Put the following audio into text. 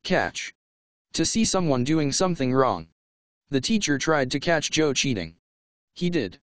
Catch. To see someone doing something wrong. The teacher tried to catch Joe cheating. He did.